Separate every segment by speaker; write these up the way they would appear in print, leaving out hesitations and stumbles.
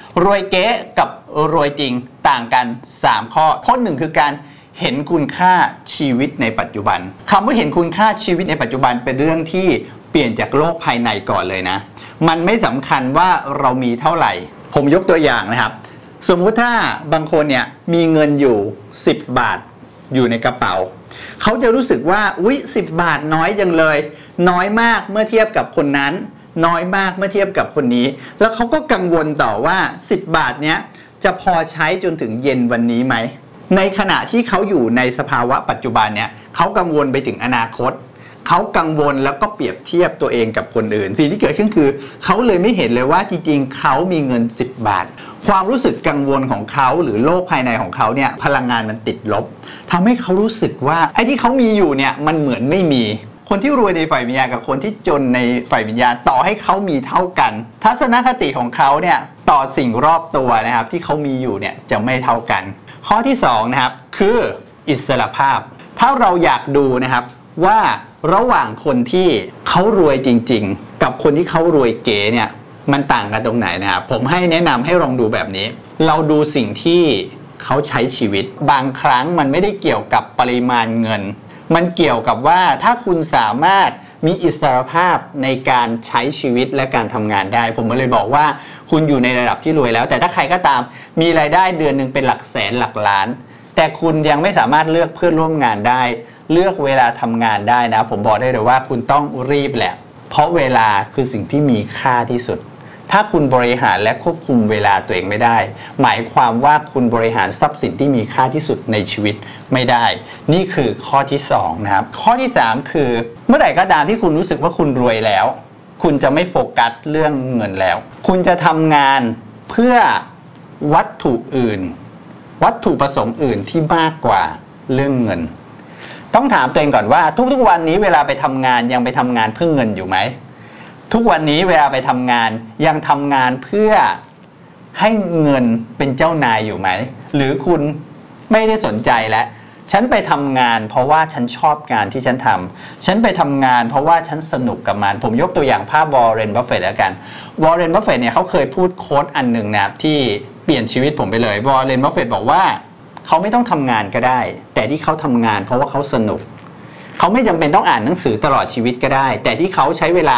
Speaker 1: รวยเก๊กับรวยจริงต่างกัน3ข้อข้อ1คือการเห็นคุณค่าชีวิตในปัจจุบันคำว่าเห็นคุณค่าชีวิตในปัจจุบันเป็นเรื่องที่เปลี่ยนจากโลกภายในก่อนเลยนะมันไม่สำคัญว่าเรามีเท่าไหร่ผมยกตัวอย่างนะครับสมมุติถ้าบางคนเนี่ยมีเงินอยู่10 บาทอยู่ในกระเป๋าเขาจะรู้สึกว่าอุ๊ย10 บาทน้อยจังเลยน้อยมากเมื่อเทียบกับคนนั้นน้อยมากเมื่อเทียบกับคนนี้แล้วเขาก็กังวลต่อว่า10 บาทเนี้ยจะพอใช้จนถึงเย็นวันนี้ไหมในขณะที่เขาอยู่ในสภาวะปัจจุบันเนี่ยเขากังวลไปถึงอนาคตเขากังวลแล้วก็เปรียบเทียบตัวเองกับคนอื่นสิ่งที่เกิดขึ้นคือเขาเลยไม่เห็นเลยว่าจริงๆเขามีเงิน10 บาทความรู้สึกกังวลของเขาหรือโลกภายในของเขาเนี่ยพลังงานมันติดลบทำให้เขารู้สึกว่าไอ้ที่เขามีอยู่เนี่ยมันเหมือนไม่มีคนที่รวยในฝ่ายวิญญาณกับคนที่จนในฝ่ายวิญญาณต่อให้เขามีเท่ากันทัศนคติของเขาเนี่ยต่อสิ่งรอบตัวนะครับที่เขามีอยู่เนี่ยจะไม่เท่ากันข้อที่2นะครับคืออิสรภาพถ้าเราอยากดูนะครับว่าระหว่างคนที่เขารวยจริงๆกับคนที่เขารวยเก๋เนี่ยมันต่างกันตรงไหนนะครับผมให้แนะนำให้ลองดูแบบนี้เราดูสิ่งที่เขาใช้ชีวิตบางครั้งมันไม่ได้เกี่ยวกับปริมาณเงินมันเกี่ยวกับว่าถ้าคุณสามารถมีอิสรภาพในการใช้ชีวิตและการทำงานได้ผมเลยบอกว่าคุณอยู่ในระดับที่รวยแล้วแต่ถ้าใครก็ตามมีรายได้เดือนหนึ่งเป็นหลักแสนหลักล้านแต่คุณยังไม่สามารถเลือกเพื่อนร่วมงานได้เลือกเวลาทำงานได้นะผมบอกได้เลยว่าคุณต้องรีบแหละเพราะเวลาคือสิ่งที่มีค่าที่สุดถ้าคุณบริหารและควบคุมเวลาตัวเองไม่ได้หมายความว่าคุณบริหารทรัพย์สินที่มีค่าที่สุดในชีวิตไม่ได้นี่คือข้อที่2นะครับข้อที่3คือเมื่อไหร่ก็ตามที่คุณรู้สึกว่าคุณรวยแล้วคุณจะไม่โฟกัสเรื่องเงินแล้วคุณจะทำงานเพื่อวัตถุอื่นวัตถุประสงค์อื่นที่มากกว่าเรื่องเงินต้องถามตัวเองก่อนว่าทุกๆวันนี้เวลาไปทำงานยังไปทำงานเพื่อเงินอยู่ไหมทุกวันนี้เวลาไปทำงานยังทำงานเพื่อให้เงินเป็นเจ้านายอยู่ไหมหรือคุณไม่ได้สนใจแล้วฉันไปทำงานเพราะว่าฉันชอบงานที่ฉันทำฉันไปทำงานเพราะว่าฉันสนุกกับมันผมยกตัวอย่างภาพวอร์เรน บัฟเฟตต์แล้วกันวอร์เรน บัฟเฟตต์เนี่ยเขาเคยพูดโค้ดอันหนึ่งนะครับที่เปลี่ยนชีวิตผมไปเลยวอร์เรน บัฟเฟตต์บอกว่าเขาไม่ต้องทำงานก็ได้แต่ที่เขาทำงานเพราะว่าเขาสนุกเขาไม่จำเป็นต้องอ่านหนังสือตลอดชีวิตก็ได้แต่ที่เขาใช้เวลา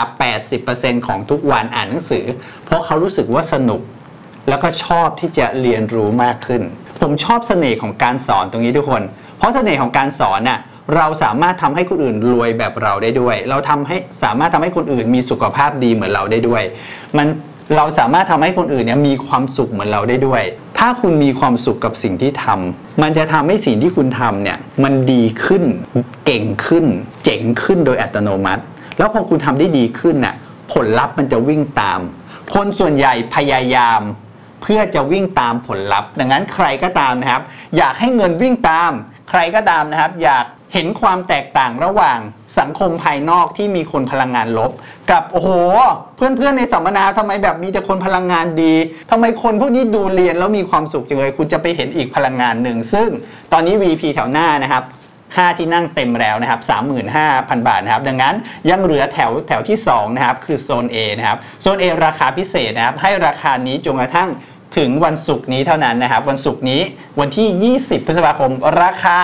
Speaker 1: 80% ของทุกวันอ่านหนังสือเพราะเขารู้สึกว่าสนุกแล้วก็ชอบที่จะเรียนรู้มากขึ้นผมชอบเสน่ห์ของการสอนตรงนี้ทุกคนเพราะเสน่ห์ของการสอนน่ะเราสามารถทำให้คนอื่นรวยแบบเราได้ด้วยเราสามารถทำให้คนอื่นมีสุขภาพดีเหมือนเราได้ด้วยเราสามารถทำให้คนอื่นเนี่ยมีความสุขเหมือนเราได้ด้วยถ้าคุณมีความสุขกับสิ่งที่ทำมันจะทำให้สิ่งที่คุณทำเนี่ยมันดีขึ้นเก่งขึ้นเจ๋งขึ้นโดยอัตโนมัติแล้วพอคุณทำได้ดีขึ้นน่ะผลลัพธ์มันจะวิ่งตามคนส่วนใหญ่พยายามเพื่อจะวิ่งตามผลลัพธ์ดังนั้นใครก็ตามนะครับอยากให้เงินวิ่งตามใครก็ตามนะครับอยากเห็นความแตกต่างระหว่างสังคมภายนอกที่มีคนพลังงานลบกับโอ้โหเพื่อนๆในสัมมนาทำไมแบบมีแต่คนพลังงานดีทำไมคนพวกนี้ดูเรียนแล้วมีความสุขจังเลยคุณจะไปเห็นอีกพลังงานหนึ่งซึ่งตอนนี้ VP แถวหน้านะครับ5ที่นั่งเต็มแล้วนะครับ 35,000 บาทนะครับดังนั้นยังเหลือแถวที่2นะครับคือโซน A นะครับโซน A ราคาพิเศษนะครับให้ราคานี้จนกระทั่งถึงวันศุกร์นี้เท่านั้นนะครับวันศุกร์นี้วันที่20 พฤษภาคมราคา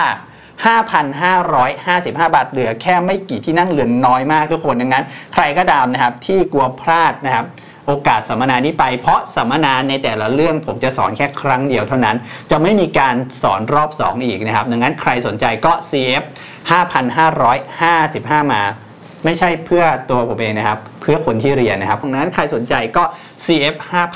Speaker 1: 5,555 บาทเหลือแค่ไม่กี่ที่นั่งเหลือน้อยมากทุกคนดังนั้นใครก็ตามนะครับที่กลัวพลาดนะครับโอกาสสัมมนานี้ไปเพราะสัมมนาในแต่ละเรื่องผมจะสอนแค่ครั้งเดียวเท่านั้นจะไม่มีการสอนรอบ2อีกนะครับดังนั้นใครสนใจก็ CF 5,555 มาไม่ใช่เพื่อตัวผมเองนะครับเพื่อคนที่เรียนนะครับดังนั้นใครสนใจก็ CF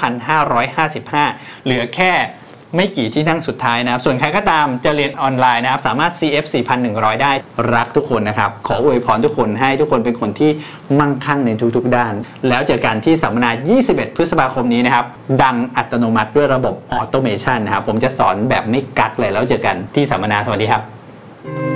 Speaker 1: 5,555 เหลือแค่ไม่กี่ที่นั่งสุดท้ายนะครับส่วนใครก็ตามจะเรียนออนไลน์นะครับสามารถ CF 4,100 ได้รักทุกคนนะครับขออวยพรทุกคนให้ทุกคนเป็นคนที่มั่งคั่งในทุกๆด้านแล้วเจอกันที่สัมมนา 21 พฤษภาคมนี้นะครับดังอัตโนมัติด้วยระบบออโตเมชันนะครับผมจะสอนแบบไม่กักเลยแล้วเจอกันที่สัมมนาสวัสดีครับ